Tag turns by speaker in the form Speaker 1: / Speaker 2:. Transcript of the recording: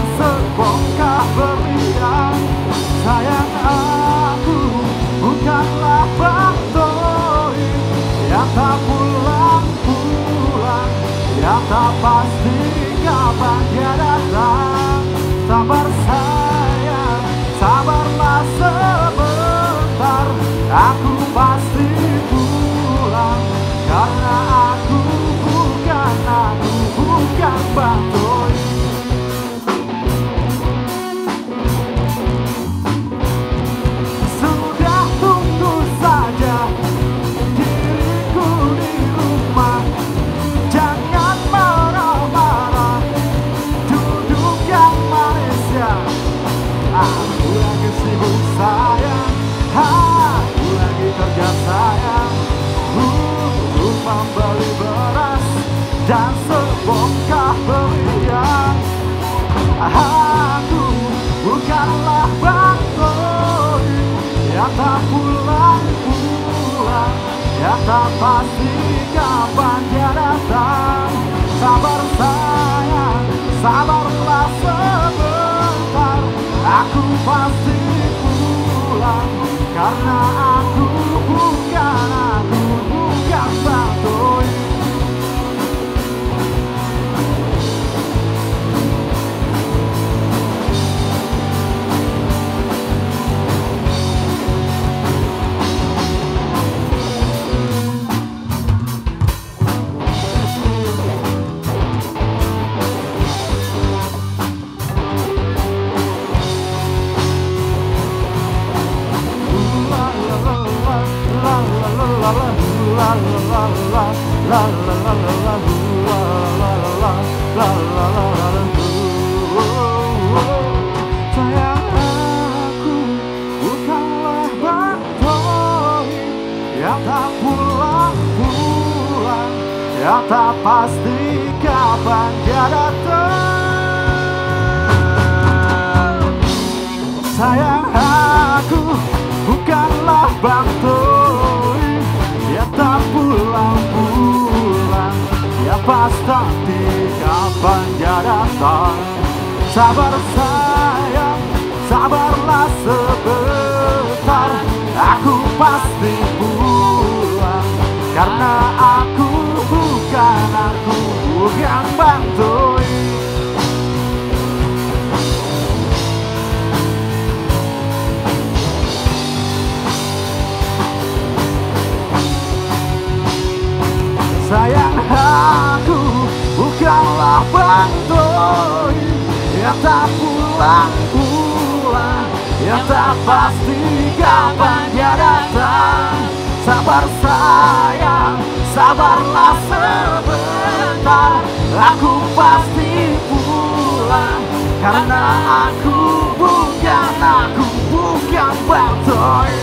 Speaker 1: dan sebongkah berlian. Sayang, aku bukanlah bantoi yang tak pulang-pulang, yang tak pasti kapan dia datang. Sabar sayang, sabarlah sebentar, aku pasti pulang. Karena aku bukan bantoi. Sudah tunggu saja diriku di rumah, jangan marah-marah, duduk yang manis ya. Aku lagi sibuk sayang, aku lagi kerja sayang, untuk membeli beras dan sebongkah berlian. Aku bukanlah bantoi yang tak pulang-pulang, yang tak pasti kapan dia datang. Sabar sayang, sabarlah sebentar, aku pasti pulang. Karena aku bukan bantoi. Sayang, aku bukanlah bantoi yang tak pulang-pulang, yang tak pasti kapan dia datang. Sayang, aku bukanlah bantoi yang tak pulang-pulang, yang pasti kapan dia datang. Sabar sayang, sabarlah sebentar, aku pasti pulang. Karena aku bukan bantoi. Sayang, aku bukanlah bantoi yang tak pulang-pulang, yang tak pasti kapan dia datang. Sabar sayang, sabarlah sebentar, aku pasti pulang. Karena aku bukan bantoi.